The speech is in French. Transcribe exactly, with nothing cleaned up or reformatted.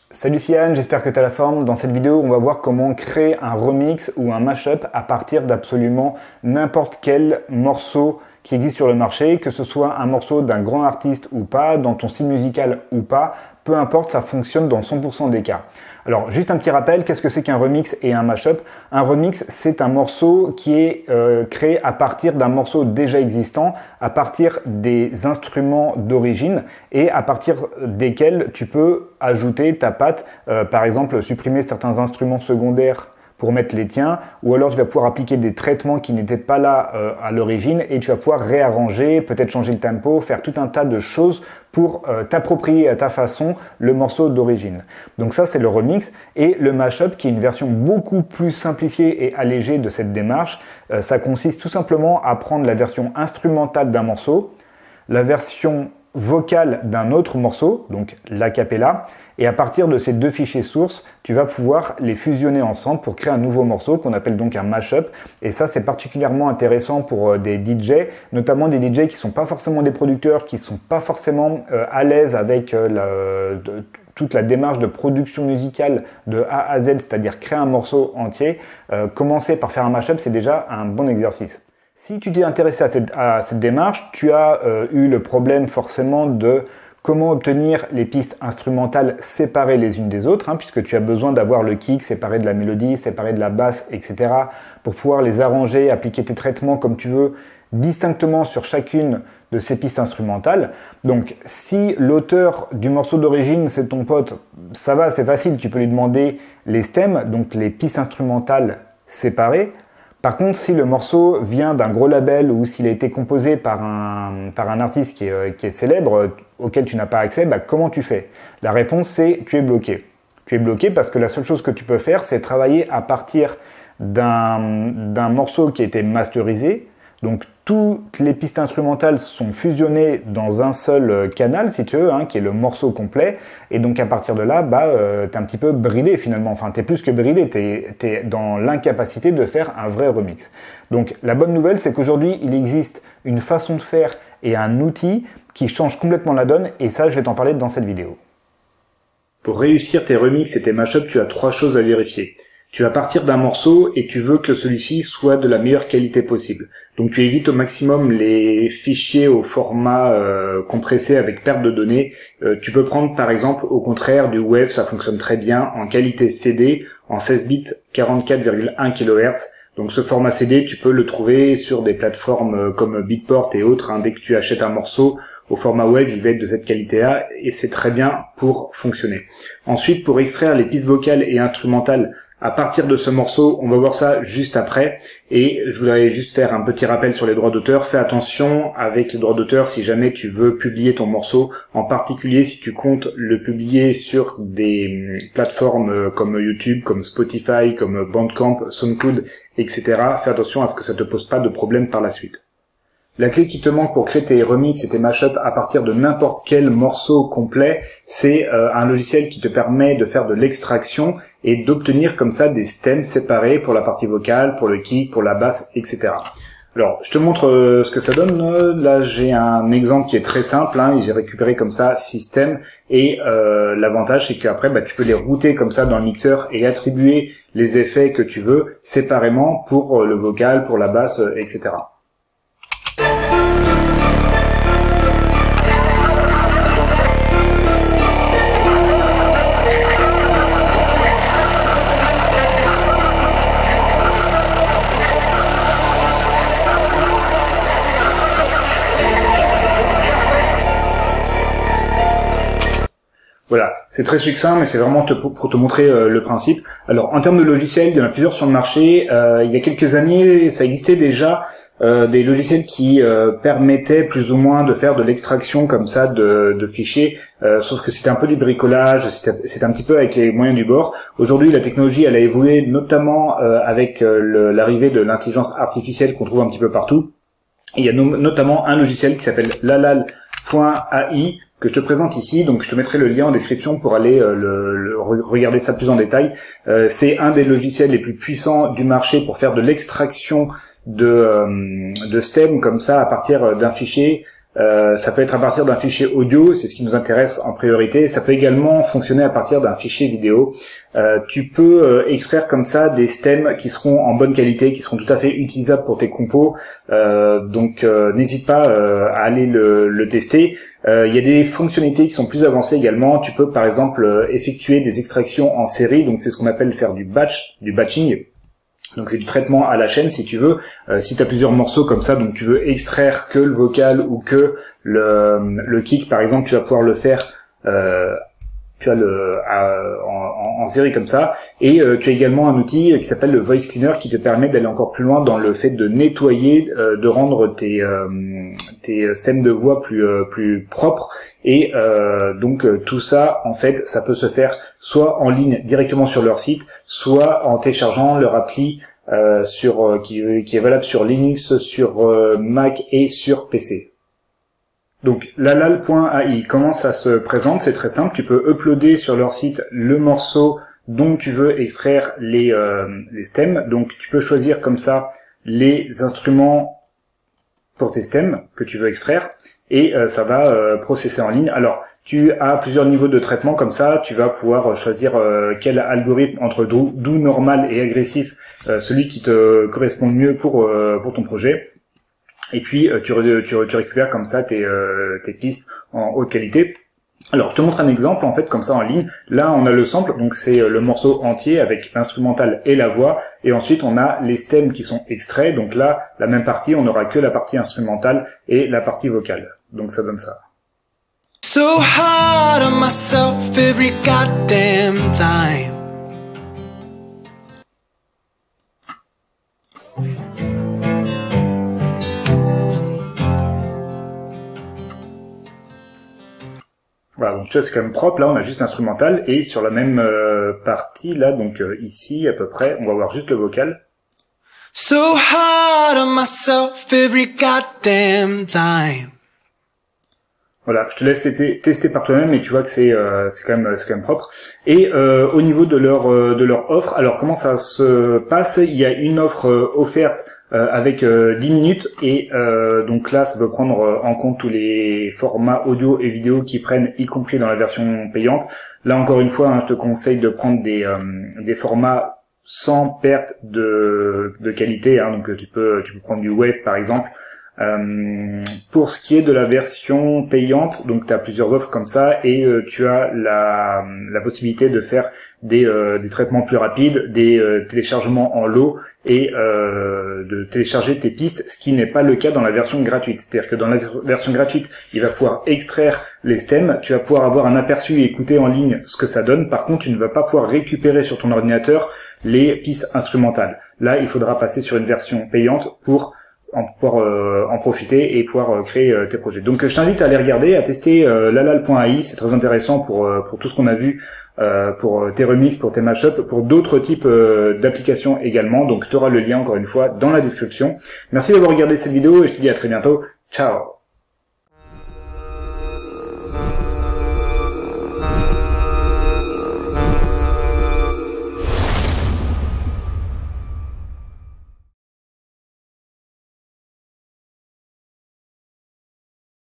Salut Sian, j'espère que tu as la forme. Dans cette vidéo, on va voir comment créer un remix ou un mashup à partir d'absolument n'importe quel morceau qui existe sur le marché, que ce soit un morceau d'un grand artiste ou pas, dans ton style musical ou pas, peu importe, ça fonctionne dans cent pour cent des cas. Alors, juste un petit rappel, qu'est-ce que c'est qu'un remix et un mashup? Un remix, c'est un morceau qui est euh, créé à partir d'un morceau déjà existant, à partir des instruments d'origine et à partir desquels tu peux ajouter ta patte, euh, par exemple supprimer certains instruments secondaires pour mettre les tiens, ou alors tu vas pouvoir appliquer des traitements qui n'étaient pas là euh, à l'origine et tu vas pouvoir réarranger, peut-être changer le tempo, faire tout un tas de choses pour euh, t'approprier à ta façon le morceau d'origine. Donc ça, c'est le remix. Et le mashup, qui est une version beaucoup plus simplifiée et allégée de cette démarche, euh, ça consiste tout simplement à prendre la version instrumentale d'un morceau, la version vocale d'un autre morceau, donc l'acapella, et à partir de ces deux fichiers sources, tu vas pouvoir les fusionner ensemble pour créer un nouveau morceau qu'on appelle donc un mashup. Et ça, c'est particulièrement intéressant pour des D J, notamment des D J qui ne sont pas forcément des producteurs, qui ne sont pas forcément euh, à l'aise avec euh, la, de, toute la démarche de production musicale de A à Z, c'est-à-dire créer un morceau entier. Euh, commencer par faire un mashup, c'est déjà un bon exercice. Si tu t'es intéressé à cette, à cette démarche, tu as euh, eu le problème forcément de comment obtenir les pistes instrumentales séparées les unes des autres, hein, puisque tu as besoin d'avoir le kick séparé de la mélodie, séparé de la basse, et cetera, pour pouvoir les arranger, appliquer tes traitements comme tu veux, distinctement sur chacune de ces pistes instrumentales. Donc, si l'auteur du morceau d'origine, c'est ton pote, ça va, c'est facile, tu peux lui demander les stems, donc les pistes instrumentales séparées. Par contre, si le morceau vient d'un gros label ou s'il a été composé par un, par un artiste qui est, qui est célèbre, auquel tu n'as pas accès, bah, comment tu fais? La réponse, c'est tu es bloqué. Tu es bloqué parce que la seule chose que tu peux faire, c'est travailler à partir d'un d'un morceau qui a été masterisé. Donc, toutes les pistes instrumentales sont fusionnées dans un seul canal, si tu veux, hein, qui est le morceau complet. Et donc, à partir de là, bah, euh, tu es un petit peu bridé finalement. Enfin, tu es plus que bridé, tu es dans l'incapacité de faire un vrai remix. Donc, la bonne nouvelle, c'est qu'aujourd'hui, il existe une façon de faire et un outil qui change complètement la donne. Et ça, je vais t'en parler dans cette vidéo. Pour réussir tes remixes et tes mashups, tu as trois choses à vérifier. Tu vas partir d'un morceau et tu veux que celui-ci soit de la meilleure qualité possible. Donc tu évites au maximum les fichiers au format euh, compressé avec perte de données. Euh, tu peux prendre par exemple au contraire du WAV, ça fonctionne très bien, en qualité C D, en seize bits, quarante-quatre virgule un kilohertz. Donc ce format C D, tu peux le trouver sur des plateformes comme Beatport et autres. Hein. Dès que tu achètes un morceau au format WAV, il va être de cette qualité-là et c'est très bien pour fonctionner. Ensuite, pour extraire les pistes vocales et instrumentales à partir de ce morceau, on va voir ça juste après. Et je voudrais juste faire un petit rappel sur les droits d'auteur. Fais attention avec les droits d'auteur si jamais tu veux publier ton morceau, en particulier si tu comptes le publier sur des plateformes comme YouTube, comme Spotify, comme Bandcamp, SoundCloud, et cetera. Fais attention à ce que ça te pose pas de problème par la suite. La clé qui te manque pour créer tes remixes et tes mashups à partir de n'importe quel morceau complet, c'est euh, un logiciel qui te permet de faire de l'extraction et d'obtenir comme ça des stems séparés pour la partie vocale, pour le kick, pour la basse, et cetera. Alors, je te montre euh, ce que ça donne. Là, j'ai un exemple qui est très simple. Hein, j'ai récupéré comme ça six stems et euh, l'avantage, c'est qu'après, bah, tu peux les router comme ça dans le mixeur et attribuer les effets que tu veux séparément pour le vocal, pour la basse, et cetera. Voilà, c'est très succinct, mais c'est vraiment te, pour te montrer euh, le principe. Alors, en termes de logiciels, il y en a plusieurs sur le marché. Euh, il y a quelques années, ça existait déjà euh, des logiciels qui euh, permettaient plus ou moins de faire de l'extraction comme ça de, de fichiers, euh, sauf que c'était un peu du bricolage, c'était un petit peu avec les moyens du bord. Aujourd'hui, la technologie, elle a évolué, notamment euh, avec euh, l'arrivée de l'intelligence artificielle qu'on trouve un petit peu partout. Il y a no notamment un logiciel qui s'appelle lalal point A I que je te présente ici, donc je te mettrai le lien en description pour aller euh, le, le, regarder ça plus en détail. Euh, c'est un des logiciels les plus puissants du marché pour faire de l'extraction de, euh, de stems comme ça à partir d'un fichier Euh, ça peut être à partir d'un fichier audio, c'est ce qui nous intéresse en priorité. Ça peut également fonctionner à partir d'un fichier vidéo. Euh, tu peux euh, extraire comme ça des stems qui seront en bonne qualité, qui seront tout à fait utilisables pour tes compos. Euh, donc euh, n'hésite pas euh, à aller le, le tester. Euh, il y a des fonctionnalités qui sont plus avancées également. Tu peux par exemple euh, effectuer des extractions en série, donc c'est ce qu'on appelle faire du batch, du batching. Donc c'est du traitement à la chaîne si tu veux. Euh, si tu as plusieurs morceaux comme ça, donc tu veux extraire que le vocal ou que le, le kick par exemple, tu vas pouvoir le faire euh, tu as le à, en, en série comme ça. Et euh, tu as également un outil qui s'appelle le Voice Cleaner qui te permet d'aller encore plus loin dans le fait de nettoyer, euh, de rendre tes euh, tes stems de voix plus euh, plus propres. Et euh, donc euh, tout ça, en fait, ça peut se faire soit en ligne directement sur leur site, soit en téléchargeant leur appli euh, sur euh, qui, qui est valable sur Linux, sur euh, Mac et sur P C. Donc lalal point A I, comment ça se présente? C'est très simple, tu peux uploader sur leur site le morceau dont tu veux extraire les, euh, les stems. Donc tu peux choisir comme ça les instruments pour tes stems que tu veux extraire. Et euh, ça va euh, processer en ligne. Alors, tu as plusieurs niveaux de traitement comme ça. Tu vas pouvoir choisir euh, quel algorithme entre doux, doux, normal et agressif, euh, celui qui te correspond le mieux pour euh, pour ton projet. Et puis, euh, tu, tu, tu récupères comme ça tes, euh, tes pistes en haute qualité. Alors, je te montre un exemple, en fait, comme ça en ligne. Là, on a le sample, donc c'est le morceau entier avec l'instrumental et la voix. Et ensuite, on a les stems qui sont extraits. Donc là, la même partie, on n'aura que la partie instrumentale et la partie vocale. Donc ça donne ça. So hard on myself every goddamn time. Voilà, donc tu vois, c'est quand même propre. Là, on a juste l'instrumental et sur la même euh, partie, là, donc euh, ici, à peu près, on va voir juste le vocal. So hard on myself every goddamn time. Voilà, je te laisse tester par toi-même, et tu vois que c'est euh, c'est quand même c'est quand même propre. Et euh, au niveau de leur euh, de leur offre, alors comment ça se passe? Il y a une offre euh, offerte euh, avec euh, dix minutes, et euh, donc là, ça peut prendre en compte tous les formats audio et vidéo qui prennent, y compris dans la version payante. Là, encore une fois, hein, je te conseille de prendre des euh, des formats sans perte de de qualité. Hein, donc tu peux tu peux prendre du Wave par exemple. Euh, pour ce qui est de la version payante, donc tu as plusieurs offres comme ça, et euh, tu as la, la possibilité de faire des, euh, des traitements plus rapides, des euh, téléchargements en lot, et euh, de télécharger tes pistes, ce qui n'est pas le cas dans la version gratuite. C'est-à-dire que dans la version gratuite, il va pouvoir extraire les stems, tu vas pouvoir avoir un aperçu et écouter en ligne ce que ça donne. Par contre, tu ne vas pas pouvoir récupérer sur ton ordinateur les pistes instrumentales. Là, il faudra passer sur une version payante pour en pouvoir euh, en profiter et pouvoir euh, créer euh, tes projets. Donc je t'invite à aller regarder, à tester euh, lalal point A I, c'est très intéressant pour euh, pour tout ce qu'on a vu, euh, pour tes remixes, pour tes mashups, pour d'autres types euh, d'applications également. Donc tu auras le lien encore une fois dans la description. Merci d'avoir regardé cette vidéo et je te dis à très bientôt. Ciao.